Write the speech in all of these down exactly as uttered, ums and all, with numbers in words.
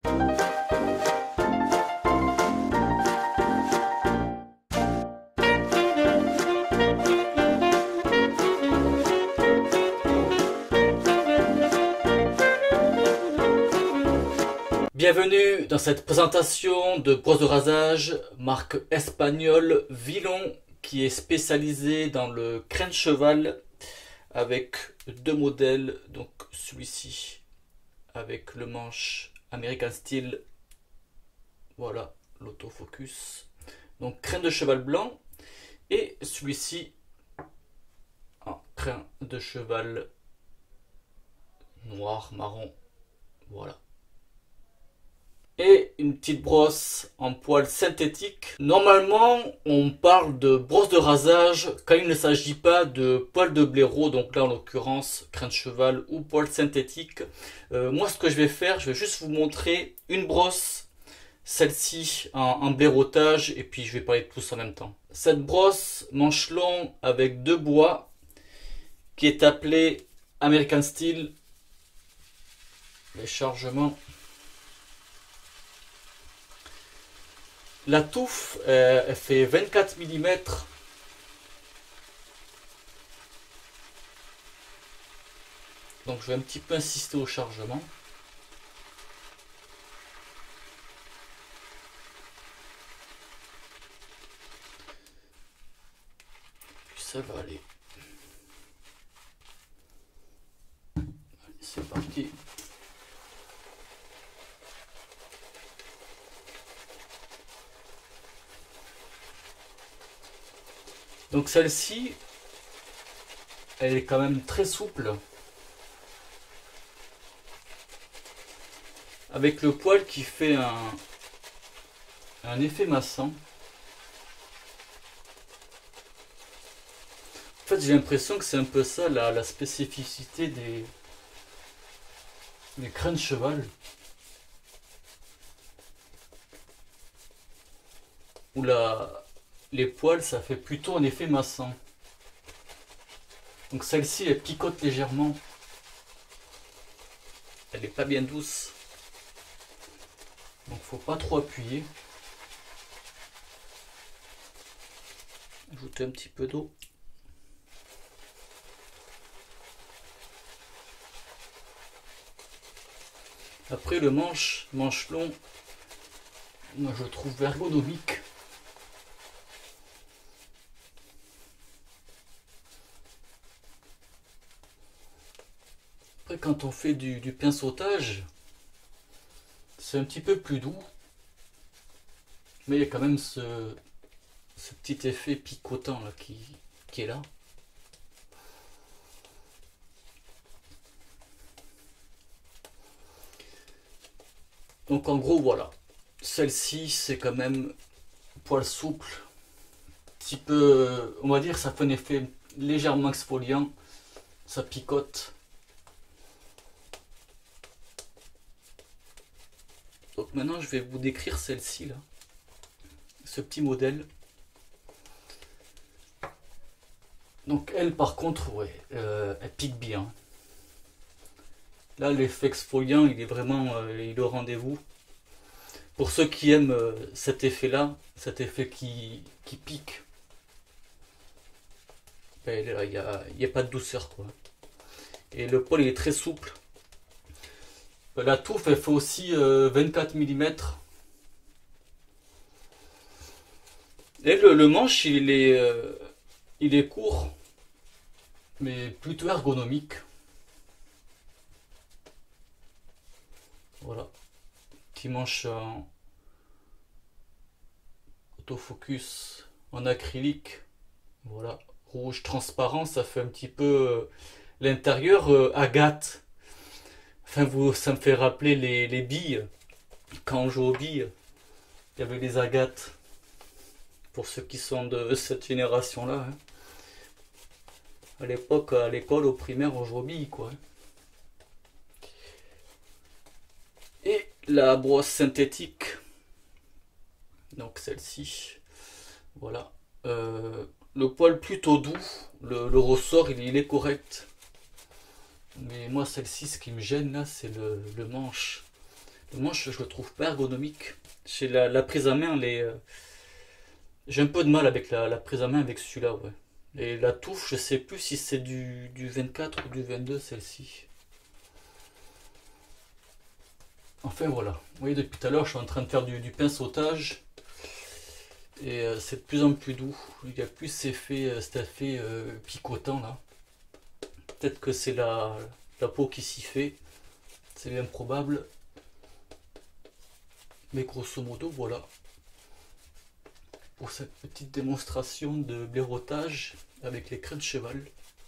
Bienvenue dans cette présentation de brosse de rasage marque espagnole Vilon qui est spécialisée dans le crin de cheval avec deux modèles, donc celui-ci avec le manche American Style, voilà l'autofocus, donc crin de cheval blanc, et celui-ci en crin de cheval noir marron, voilà. Et une petite brosse en poil synthétique. Normalement, on parle de brosse de rasage quand il ne s'agit pas de poil de blaireau, donc là en l'occurrence crin de cheval ou poil synthétique. Euh, moi, ce que je vais faire, je vais juste vous montrer une brosse, celle-ci en, en blaireautage, et puis je vais parler de tous en même temps. Cette brosse manche long avec deux bois, qui est appelée American Style. Les chargements. La touffe, euh, elle fait vingt-quatre millimètres. Donc je vais un petit peu insister au chargement. Puis ça va aller. Allez, c'est parti. Donc celle-ci, elle est quand même très souple, avec le poil qui fait un, un effet massant. En fait, j'ai l'impression que c'est un peu ça la, la spécificité des, des crins de cheval, où la... les poils, ça fait plutôt un effet massant. Donc celle-ci, elle picote légèrement. Elle n'est pas bien douce. Donc faut pas trop appuyer. Ajouter un petit peu d'eau. Après le manche, manche long, moi je trouve ergonomique. Après, quand on fait du, du pinceautage, c'est un petit peu plus doux, mais il y a quand même ce, ce petit effet picotant là, qui, qui est là. Donc en gros, voilà, celle-ci c'est quand même poil souple, petit peu, on va dire, ça fait un effet légèrement exfoliant, ça picote. Donc maintenant je vais vous décrire celle-ci là, ce petit modèle. Donc elle par contre, ouais, euh, elle pique bien. Là l'effet exfoliant il est vraiment euh, il est au rendez-vous. Pour ceux qui aiment euh, cet effet là, cet effet qui, qui pique, ben, là il n'y a, y a pas de douceur quoi. Et le poil il est très souple. La touffe elle fait aussi euh, vingt-quatre millimètres. Et le, le manche il est, euh, il est court, mais plutôt ergonomique. Voilà. Petit manche en autofocus en acrylique. Voilà. Rouge transparent, ça fait un petit peu euh, l'intérieur euh, agate. Enfin, vous, ça me fait rappeler les, les billes. Quand on joue aux billes, il y avait les agates. Pour ceux qui sont de cette génération-là. Hein. À l'époque, à l'école, au primaire, on joue aux billes, quoi. Et la brosse synthétique. Donc celle-ci. Voilà. Euh, le poil plutôt doux. Le, le ressort, il, il est correct. Mais moi, celle-ci, ce qui me gêne là, c'est le, le manche. Le manche, je le trouve pas ergonomique. J'ai la, la prise à main, les, euh, j'ai un peu de mal avec la, la prise à main avec celui-là, ouais. Et la touffe, je sais plus si c'est du, du vingt-quatre ou du vingt-deux, celle-ci. Enfin voilà, vous voyez depuis tout à l'heure je suis en train de faire du, du pain sautage et euh, c'est de plus en plus doux, il n'y a plus cet effet, euh, cet effet euh, picotant là. Peut-être que c'est la, la peau qui s'y fait, c'est bien probable, mais grosso modo voilà pour cette petite démonstration de blaireautage avec les crins de cheval.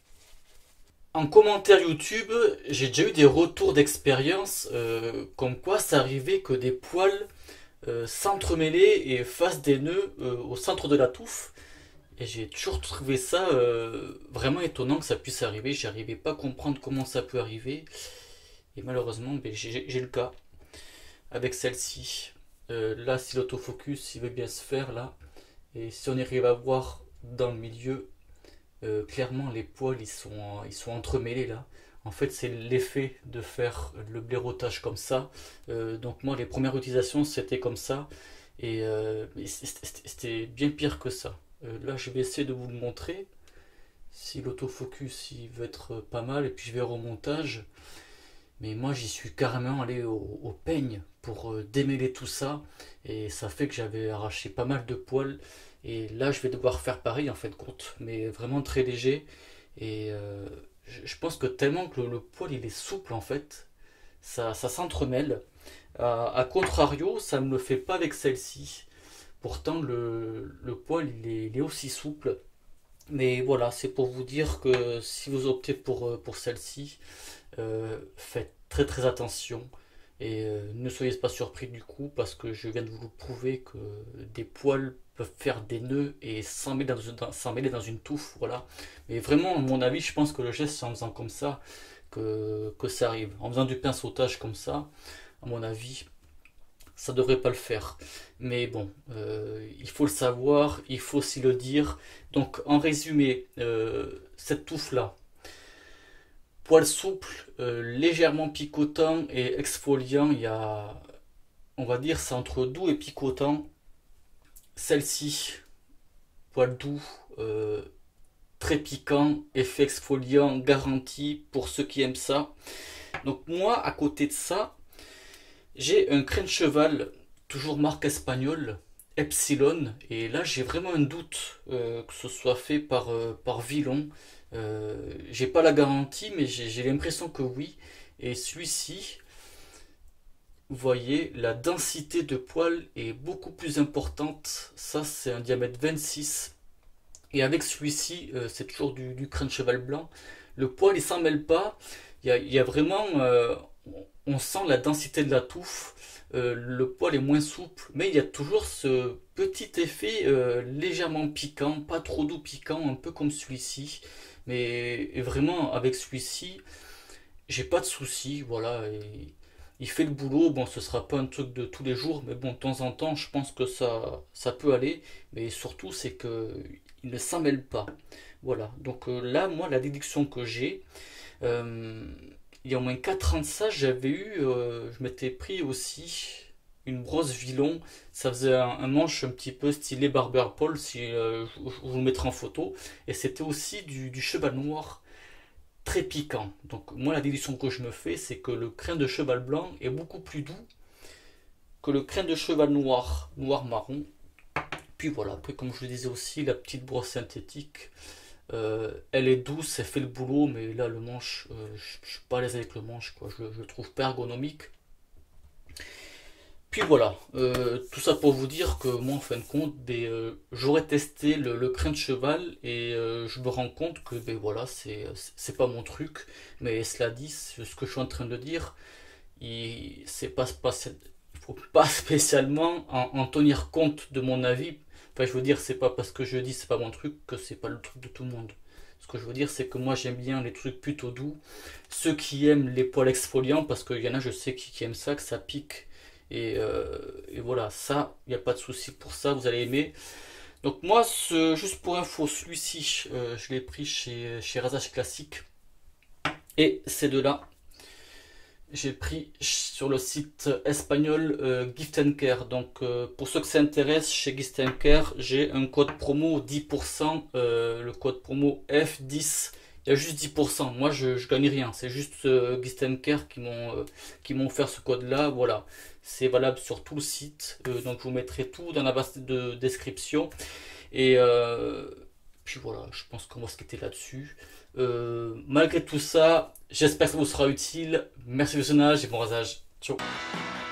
En commentaire YouTube, j'ai déjà eu des retours d'expérience euh, comme quoi ça arrivait que des poils euh, s'entremêlaient et fassent des nœuds euh, au centre de la touffe. Et j'ai toujours trouvé ça euh, vraiment étonnant que ça puisse arriver. J'arrivais pas à comprendre comment ça peut arriver. Et malheureusement, ben, j'ai le cas avec celle-ci. Euh, là, si l'autofocus il veut bien se faire là, et si on arrive à voir dans le milieu, Euh, clairement les poils ils sont, ils sont entremêlés là. En fait c'est l'effet de faire le blaireautage comme ça. Euh, donc moi les premières utilisations c'était comme ça. Et euh, c'était bien pire que ça. Euh, là je vais essayer de vous le montrer. Si l'autofocus il veut être pas mal et puis je vais au montage. Mais moi j'y suis carrément allé au, au peigne pour euh, démêler tout ça. Et ça fait que j'avais arraché pas mal de poils. Et là je vais devoir faire pareil en fin de compte. Mais vraiment très léger. Et euh, je, je pense que tellement que le, le poil il est souple en fait. Ça, ça s'entremêle. A, a contrario ça ne me le fait pas avec celle-ci. Pourtant le, le poil il est, il est aussi souple. Mais voilà, c'est pour vous dire que si vous optez pour, pour celle-ci, euh, faites très très attention et euh, ne soyez pas surpris du coup parce que je viens de vous prouver que des poils peuvent faire des nœuds et s'emmêler dans, dans, s'emmêler dans une touffe, voilà. Mais vraiment, à mon avis, je pense que le geste c'est en faisant comme ça que, que ça arrive. En faisant du pinceautage comme ça, à mon avis, ça devrait pas le faire. Mais bon, euh, il faut le savoir, il faut aussi le dire. Donc en résumé, euh, cette touffe là, poil souple, euh, légèrement picotant et exfoliant, il y a, on va dire, c'est entre doux et picotant. Celle-ci, poil doux, euh, très piquant, effet exfoliant garanti pour ceux qui aiment ça. Donc moi, à côté de ça, j'ai un crin de cheval, toujours marque espagnole, Epsilon, et là j'ai vraiment un doute euh, que ce soit fait par, euh, par Villon. Euh, j'ai pas la garantie, mais j'ai l'impression que oui. Et celui-ci, vous voyez, la densité de poils est beaucoup plus importante. Ça, c'est un diamètre vingt-six. Et avec celui-ci, euh, c'est toujours du, du crin de cheval blanc. Le poil, il s'en mêle pas. Il y a, il y a vraiment... Euh, on sent la densité de la touffe. Euh, le poil est moins souple, mais il y a toujours ce petit effet euh, légèrement piquant, pas trop doux piquant, un peu comme celui-ci. Mais vraiment, avec celui-ci, j'ai pas de soucis, voilà. Et il fait le boulot, bon, ce sera pas un truc de tous les jours, mais bon, de temps en temps, je pense que ça, ça peut aller. Mais surtout, c'est que il ne s'en mêle pas. Voilà. Donc euh, là, moi, la déduction que j'ai, euh, il y a au moins quatre ans de ça, j'avais eu, euh, je m'étais pris aussi une brosse Villon. Ça faisait un, un manche un petit peu stylé Barber Paul, si euh, je, je vous le mettrai en photo. Et c'était aussi du, du cheval noir très piquant. Donc moi, la déduction que je me fais, c'est que le crin de cheval blanc est beaucoup plus doux que le crin de cheval noir, noir-marron. Puis voilà, après comme je le disais aussi, la petite brosse synthétique, euh, elle est douce, elle fait le boulot, mais là le manche, euh, je, je suis pas à l'aise avec le manche, quoi. Je, je le trouve pas ergonomique. Puis voilà, euh, tout ça pour vous dire que moi en fin de compte, ben, euh, j'aurais testé le, le crin de cheval et euh, je me rends compte que ben voilà, c'est c'est pas mon truc. Mais cela dit, ce que je suis en train de dire, il c'est pas, pas il faut pas spécialement en, en tenir compte de mon avis. Enfin, je veux dire, c'est pas parce que je dis c'est pas mon truc que c'est pas le truc de tout le monde. Ce que je veux dire, c'est que moi j'aime bien les trucs plutôt doux. Ceux qui aiment les poils exfoliants, parce qu'il y en a, je sais, qui, qui aiment ça, que ça pique. Et, euh, et voilà, ça, il n'y a pas de souci pour ça, vous allez aimer. Donc moi, ce, juste pour info, celui-ci, euh, je l'ai pris chez, chez Rasage Classique. Et ces deux-là, J'ai pris sur le site espagnol euh, Gift and Care. Donc euh, pour ceux que ça intéresse, chez Gift and Care, j'ai un code promo dix pour cent, euh, le code promo F dix. Il y a juste dix pour cent. Moi je, je gagne rien. C'est juste euh, Gift and Care qui m'ont euh, qui m'ont offert ce code là. Voilà. C'est valable sur tout le site. Euh, donc je vous mettrai tout dans la barre de description. Et euh, puis voilà, je pense qu'on va se quitter là-dessus. Euh, malgré tout ça, j'espère que ça vous sera utile. Merci du visionnage et bon rasage. Ciao.